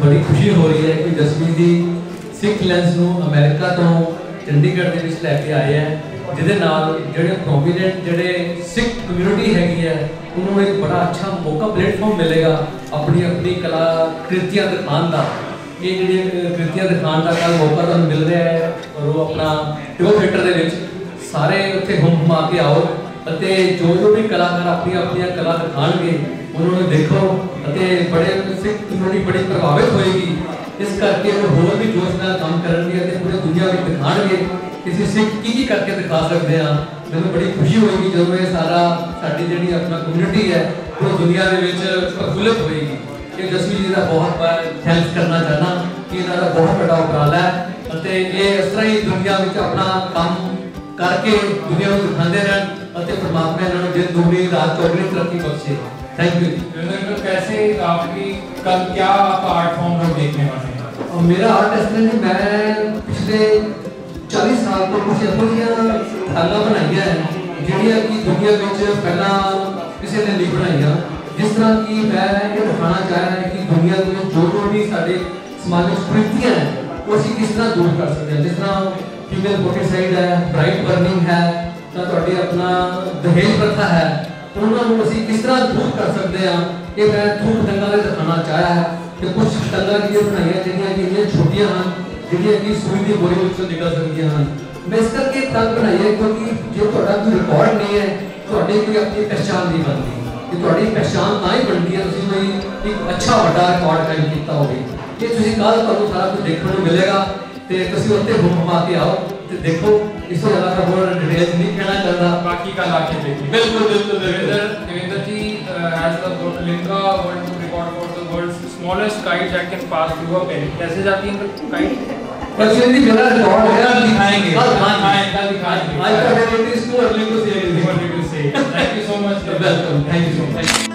बड़ी खुशी हो रही है कि जसमीत जी सिख लेंस ਨੂੰ ਅਮਰੀਕਾ ਤੋਂ ਚੰਡੀਗੜ੍ਹ ਦੇ ਵਿੱਚ ਲੈ ਕੇ ਆਏ ਹੈ, ਜਿਹਦੇ ਨਾਲ ਜਿਹੜੇ ਪ੍ਰੋਮੀਨੈਂਟ ਜਿਹੜੇ ਸਿੱਖ ਕਮਿਊਨਿਟੀ ਹੈਗੀ ਹੈ ਉਹਨਾਂ ਨੂੰ ਇੱਕ ਬੜਾ ਅੱਛਾ ਮੌਕਾ ਪਲੇਟਫਾਰਮ ਮਿਲੇਗਾ ਆਪਣੀ ਆਪਣੀ ਕਲਾ ਕ੍ਰਿਤੀਆਂ ਦਿਖਾਉਣ ਦਾ। ਇਹ ਜਿਹੜੀਆਂ ਕ੍ਰਿਤੀਆਂ ਦਿਖਾਉਣ ਦਾ ਕੱਲ੍ਹ ਮੌਕਾ ਤੁਹਾਨੂੰ ਮਿਲ ਰਿਹਾ ਹੈ ਔਰ ਉਹ ਆਪਣਾ ਟਿਓ ਥੀਏਟਰ ਦੇ ਵਿੱਚ ਸਾਰੇ ਉੱਥੇ ਹੁਮਾ ਕੇ ਆਓ ਅਤੇ ਜੋ ਵੀ ਕਲਾਕਾਰ ਆਪਣੀਆਂ ਆਪਣੀਆਂ ਕਲਾ ਦਿਖਾਉਣਗੇ ਉਹਨਾਂ ਨੂੰ ਦੇਖੋ ਅਤੇ ਬੜੇ ਸਿੱਖ ਕਮਿਊਨਿਟੀ ਬੜੀ ਪ੍ਰਭਾਵਿਤ ਹੋਏਗੀ। इस करके वो होर भी जोश नाल काम करेंगे पूरी दुनिया में दिखाएंगे किसी सिख की करके दिखा सकते हैं। मैंने बड़ी खुशी होगी जब ये सारा साड़ी जी अपना कम्यूनिटी है वो दुनिया के प्रफुल्लित होएगी। ये जसमीत जी का बहुत थैंक्स करना चाहना कि इन्हों बहुत बड़ा उपराला है ये इस तरह ही दुनिया में अपना काम करके दुनिया को दिखाते रहन परमात्मा इन्होंने दिन दुगनी रात चौगनी तरक्की बख्शे। Thank you. कैसे आपकी कल क्या आप आर्ट फॉर्म लोग देखने वाले हैं? मेरा आर्ट इस तरह मैं पिछले 40 साल तो कुछ अपनियां थाला बनाई है ਜਿਹੜੀਆਂ कि दुनिया में पहला किसी ने नहीं बनाई। जिस तरह की मैं ये दिखाना चाह रहा है कि दुनिया में जो भी साढ़े समाजिक कुरीतियां हैं वो असीं किस तरह दूर कर सकते हैं। जिस तरह फीमेल फोटिसाइड है, ब्राइट बर्निंग है, तो अपना दहेज प्रथा है, उन्होंने असीं किस तरह दूर कर सकते हैं। ये मैं थोक दंगा दिखाना चाहा है कि कुछ टंगा की बनाई जिहड़ियां कि इन्नियां छोटियां हैं जिहड़ियां कि सूई की गोली विचों निकल सकदियां हैं। मैं इस करके तंग बनाई है क्योंकि जो तुहाडा कोई रिकॉर्ड नहीं है तुहाडी कोई अपनी पहचान नहीं बनती कि तुहाडी पहचान तां ही बनती है तुसीं कोई एक अच्छा वड्डा रिकॉर्ड कायम कीता होवे। ये तुसीं कल तुहानूं सारा कुछ देखने को मिलेगा ते तुसीं उत्ते घुमा के आओ ते देखो। इस तो ज़्यादा मैं और डिटेल्स नहीं कहना चाहता, बाकी कल आके देखिए। बिल्कुल बिल्कुल देवेंद्र जी has the Linga world record for the world's smallest kite that can pass through a pen. कैसे जाती है kite? पर्सनली मेरा रिकॉर्ड है, दिखाएंगे कल दिखाएंगे। आज का date is too early to say. Thank you so much. Welcome, thank you so much.